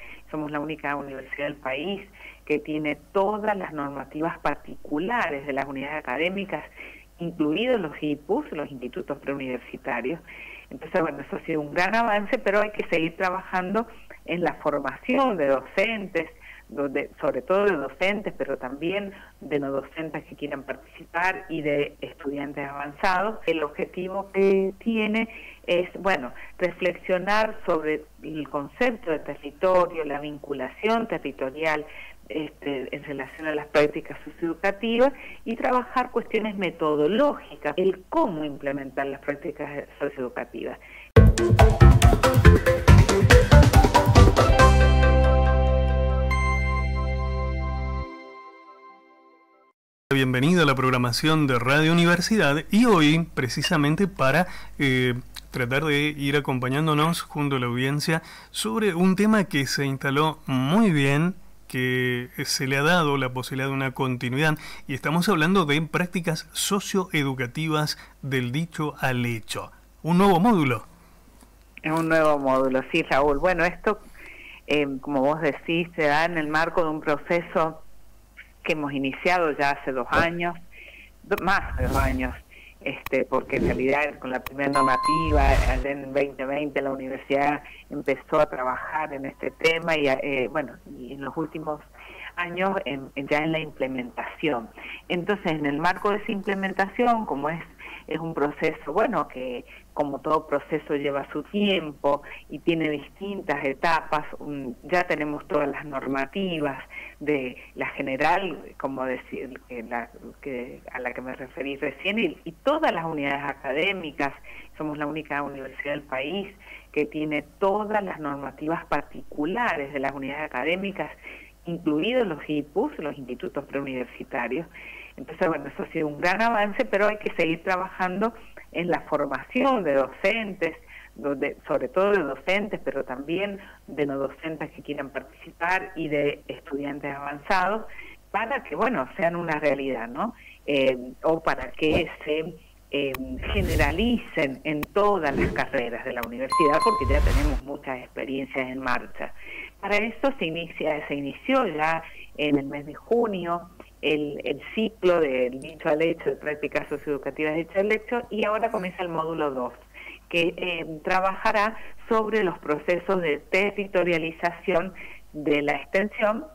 Somos la única universidad del país que tiene todas las normativas particulares de las unidades académicas, incluidos los IPUs, los institutos preuniversitarios. Entonces, bueno, eso ha sido un gran avance, pero hay que seguir trabajando en la formación de docentes, sobre todo de docentes, pero también de no docentes que quieran participar y de estudiantes avanzados. El objetivo que tiene es, bueno, reflexionar sobre el concepto de territorio, la vinculación territorial en relación a las prácticas socioeducativas y trabajar cuestiones metodológicas, el cómo implementar las prácticas socioeducativas. Bienvenido a la programación de Radio Universidad y hoy precisamente para tratar de ir acompañándonos junto a la audiencia sobre un tema que se instaló muy bien, que se le ha dado la posibilidad de una continuidad y estamos hablando de prácticas socioeducativas del dicho al hecho. Un nuevo módulo. Es un nuevo módulo, sí, Raúl. Bueno, esto, como vos decís, se da en el marco de un proceso que hemos iniciado ya hace 2 años, más de 2 años, porque en realidad con la primera normativa, en 2020 la universidad empezó a trabajar en este tema y bueno, y en los últimos años ya en la implementación. Entonces, en el marco de esa implementación, como es un proceso, bueno, que como todo proceso lleva su tiempo y tiene distintas etapas, ya tenemos todas las normativas de la general, como decir, a la que me referí recién, y todas las unidades académicas. Somos la única universidad del país que tiene todas las normativas particulares de las unidades académicas, incluidos los IPUs, los institutos preuniversitarios. Entonces, bueno, eso ha sido un gran avance, pero hay que seguir trabajando en la formación de docentes, sobre todo de docentes, pero también de no docentes que quieran participar y de estudiantes avanzados, para que, bueno, sean una realidad, ¿no? O para que se generalicen en todas las carreras de la universidad, porque ya tenemos muchas experiencias en marcha. Para eso se inició ya en el mes de junio el ciclo del dicho al hecho, de prácticas socioeducativas dicho al hecho, y ahora comienza el módulo 2, que trabajará sobre los procesos de territorialización de la extensión,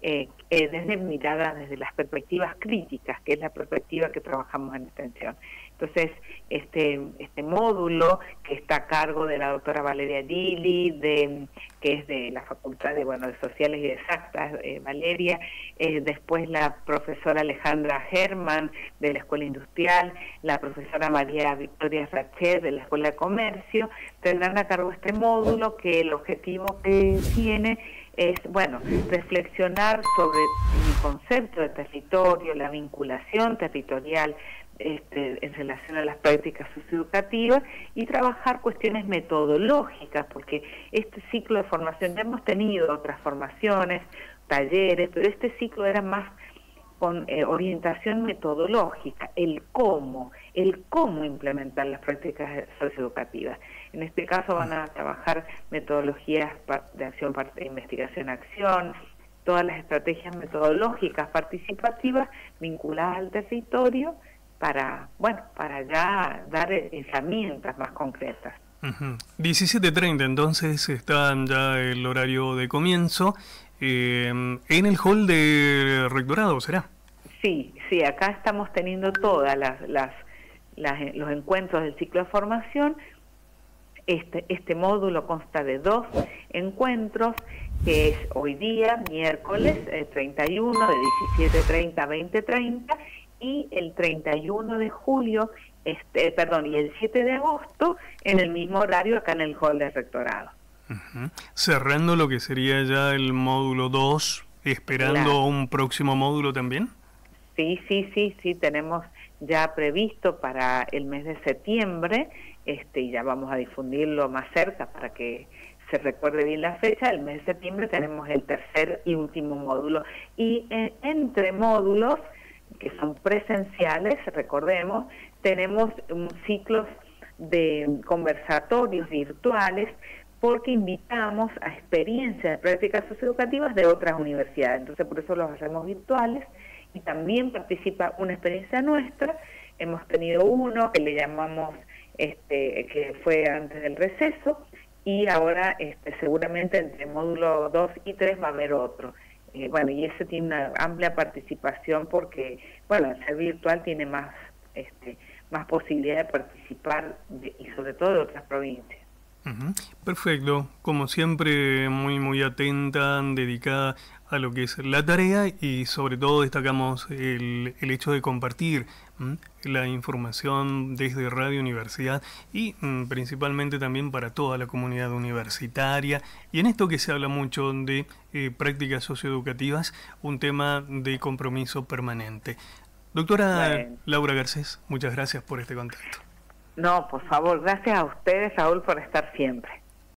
desde las perspectivas críticas, que es la perspectiva que trabajamos en extensión. Entonces, este módulo, que está a cargo de la doctora Valeria Gili, que es de la Facultad de Sociales y Exactas, Valeria, después la profesora Alejandra Herman, de la Escuela Industrial, la profesora María Victoria Rachet, de la Escuela de Comercio, tendrán a cargo este módulo, que el objetivo que tiene es, bueno, reflexionar sobre el concepto de territorio, la vinculación territorial en relación a las prácticas socioeducativas y trabajar cuestiones metodológicas, porque este ciclo de formación, ya hemos tenido otras formaciones, talleres, pero este ciclo era más con orientación metodológica, el cómo implementar las prácticas socioeducativas. En este caso van a trabajar metodologías de acción, investigación-acción, todas las estrategias metodológicas participativas vinculadas al territorio para ya dar herramientas más concretas. 17:30, entonces está ya el horario de comienzo en el hall de rectorado, ¿será? Sí, acá estamos teniendo todas los encuentros del ciclo de formación. Este módulo consta de 2 encuentros, que es hoy día, miércoles 31, de 17:30 a 20:30, y el 31 de julio, y el 7 de agosto, en el mismo horario, acá en el hall de rectorado. Cerrando lo que sería ya el módulo 2, esperando claro. Un próximo módulo también. Sí, tenemos ya previsto para el mes de septiembre, y ya vamos a difundirlo más cerca para que se recuerde bien la fecha. El mes de septiembre tenemos el tercer y último módulo, y entre módulos que son presenciales, recordemos, tenemos ciclos de conversatorios virtuales porque invitamos a experiencias de prácticas socioeducativas de otras universidades. Entonces, por eso los hacemos virtuales y también participa una experiencia nuestra. Hemos tenido uno que le llamamos, que fue antes del receso, y ahora seguramente entre módulo 2 y 3 va a haber otro. Bueno, y ese tiene una amplia participación porque, bueno, al ser virtual tiene más posibilidad de participar y sobre todo de otras provincias. Perfecto, como siempre muy atenta, dedicada a lo que es la tarea y sobre todo destacamos el hecho de compartir la información desde Radio Universidad y principalmente también para toda la comunidad universitaria y en esto que se habla mucho de prácticas socioeducativas, un tema de compromiso permanente. Doctora Laura Garcés, muchas gracias por este contacto. No, por favor, gracias a ustedes, Raúl, por estar siempre.